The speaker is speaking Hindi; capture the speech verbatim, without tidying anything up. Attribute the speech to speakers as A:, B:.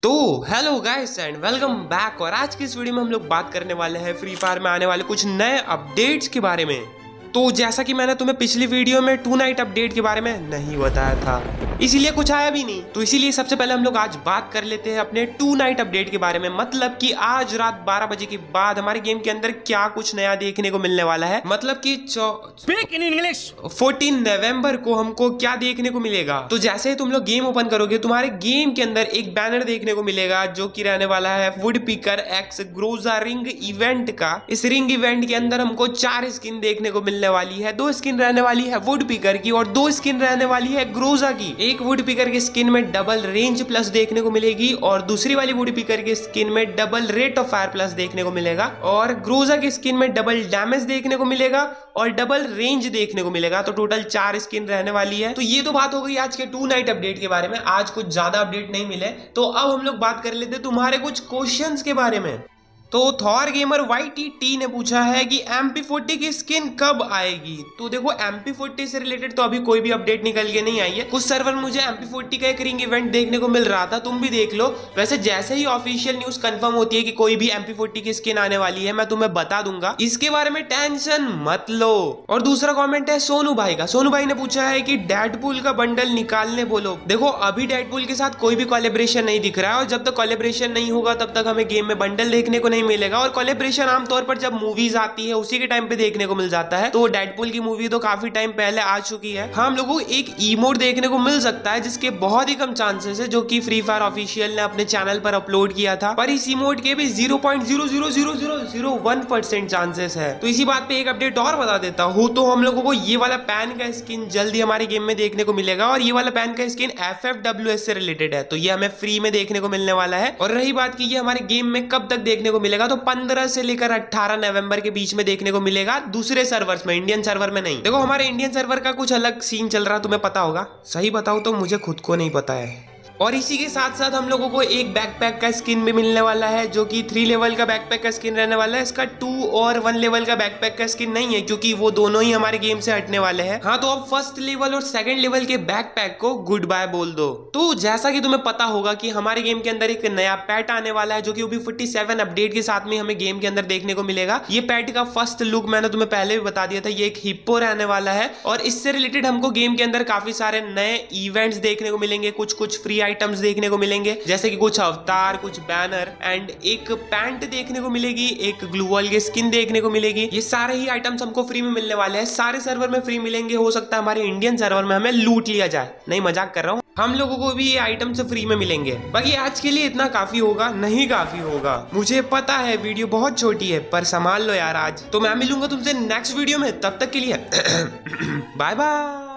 A: तो hello guys and welcome back. और आज की इस वीडियो में हम लोग बात करने वाले हैं फ्री फायर में आने वाले कुछ नए अपडेट्स के बारे में। तो जैसा कि मैंने तुम्हें पिछली वीडियो में टू नाइट अपडेट के बारे में नहीं बताया था, इसीलिए कुछ आया भी नहीं। तो इसीलिए सबसे पहले हम लोग आज बात कर लेते हैं अपने टू नाइट अपडेट के बारे में। मतलब कि आज रात बारह बजे के बाद हमारे गेम के अंदर क्या कुछ नया देखने को मिलने वाला है। मतलब कि speak in English fourteen November को हमको क्या देखने को मिलेगा। तो जैसे ही तुम लोग गेम ओपन करोगे तुम्हारे गेम के अंदर एक बैनर देखने को मिलेगा जो कि रहने वाला है woodpecker X Groza ring event का। इस रिंग इवेंट के अंदर हमको चार स्किन देखने को मिलने वाली है। दो स्किन रहने वाली है वुड पिकर की और दो स्किन रहने वाली है ग्रोजा की। एक वुड पिकर की स्किन में डबल रेंज प्लस देखने को मिलेगी और दूसरी वाली वुड पिकर की स्किन में double rate of fire plus देखने को मिलेगा। और ग्रोजा की स्किन में डबल डैमेज देखने को मिलेगा और डबल रेंज देखने को मिलेगा। तो टोटल चार स्किन रहने वाली है। तो ये तो बात हो गई आज के टू नाइट अपडेट के बारे में। आज कुछ ज्यादा अपडेट नहीं मिले, तो अब हम लोग बात कर लेते तुम्हारे कुछ क्वेश्चंस के बारे में। तो Thor gamer Y T T ने पूछा है कि एम पी फोर्टी की स्किन कब आएगी। तो देखो एम पी फोर्टी से रिलेटेड तो अभी कोई भी अपडेट निकल के नहीं आई है। कुछ सर्वर मुझे एम पी फोर्टी का एक रिंग इवेंट देखने को मिल रहा था, तुम भी देख लो। वैसे जैसे ही ऑफिशियल न्यूज कंफर्म होती है कि कोई भी एम पी फोर्टी की स्किन आने वाली है मैं तुम्हें बता दूंगा, इसके बारे में टेंशन मत लो। और दूसरा कॉमेंट है सोनू भाई का। सोनू भाई ने पूछा है कि डेडपूल का बंडल निकालने बोलो। देखो अभी डेडपूल के साथ कोई भी कोलैबोरेशन नहीं दिख रहा है और जब तक कोलैबोरेशन नहीं होगा तब तक हमें गेम में बंडल देखने को नहीं मिलेगा। और कोलैबोरेशन आमतौर पर जब मूवीज आती है उसी के टाइम पे देखने को मिल जाता है। तो डेडपूल की मूवी तो काफी टाइम पहले आ चुकी है। हाँ, हम लोगों को एक इमोट देखने को मिल सकता है जिसके बहुत ही कम चांसेस है, जो कि फ्री फायर ऑफिशियल ने अपने चैनल पर अपलोड किया था। पर इस इमोट के भी zero point zero zero zero zero zero one percent chances है। तो इसी बात पे एक अपडेट और बता देता हूँ। तो हम लोगों को ये वाला पैन का स्किन जल्दी हमारे गेम में देखने को मिलेगा और ये वाला पैन का skin F F W S से रिलेटेड है। तो ये हमें फ्री में देखने को मिलने वाला है। और रही बात की ये हमारे गेम में कब तक देखने को मिलेगा, तो पंद्रह से लेकर अठारह नवंबर के बीच में देखने को मिलेगा दूसरे सर्वर्स में, इंडियन सर्वर में नहीं। देखो हमारे इंडियन सर्वर का कुछ अलग सीन चल रहा है, तुम्हें पता होगा। सही बताऊं तो मुझे खुद को नहीं पता है। और इसी के साथ साथ हम लोगों को एक बैकपैक का स्किन भी मिलने वाला है जो कि थ्री लेवल का बैकपैक का स्किन रहने वाला है। इसका टू और वन लेवल का बैकपैक का स्किन नहीं है क्योंकि वो दोनों ही हमारे गेम से हटने वाले हैं। हाँ, तो अब फर्स्ट लेवल और सेकंड लेवल के बैकपैक को गुड बाय बोल दो। तो जैसा कि तुम्हें पता होगा कि हमारे गेम के अंदर एक नया पैट आने वाला है जो कि फोर्टी सेवन अपडेट के साथ में हमें गेम के अंदर देखने को मिलेगा। ये पैट का फर्स्ट लुक मैंने तुम्हें पहले भी बता दिया था, ये एक हिप्पो रहने वाला है। और इससे रिलेटेड हमको गेम के अंदर काफी सारे नए इवेंट्स देखने को मिलेंगे, कुछ कुछ फ्री आइटम्स देखने को मिलेंगे, जैसे कि कुछ अवतार, कुछ बैनर एंड एक पैंट देखने को मिलेगी, एक ग्लू वॉल की स्किन देखने को मिलेगी। ये सारे ही आइटम्स हमको फ्री में मिलने वाले हैं। सारे सर्वर में फ्री मिलेंगे। हो सकता है हमारे इंडियन सर्वर में हमें लूट लिया जाए, नहीं मजाक कर रहा हूँ। हम लोगों को भी ये आइटम से फ्री में मिलेंगे। बाकी आज के लिए इतना काफी होगा, नहीं काफी होगा मुझे पता है, वीडियो बहुत छोटी है पर संभाल लो यार आज। तो मैं मिलूंगा तुमसे नेक्स्ट वीडियो में, तब तक के लिए बाय बाय।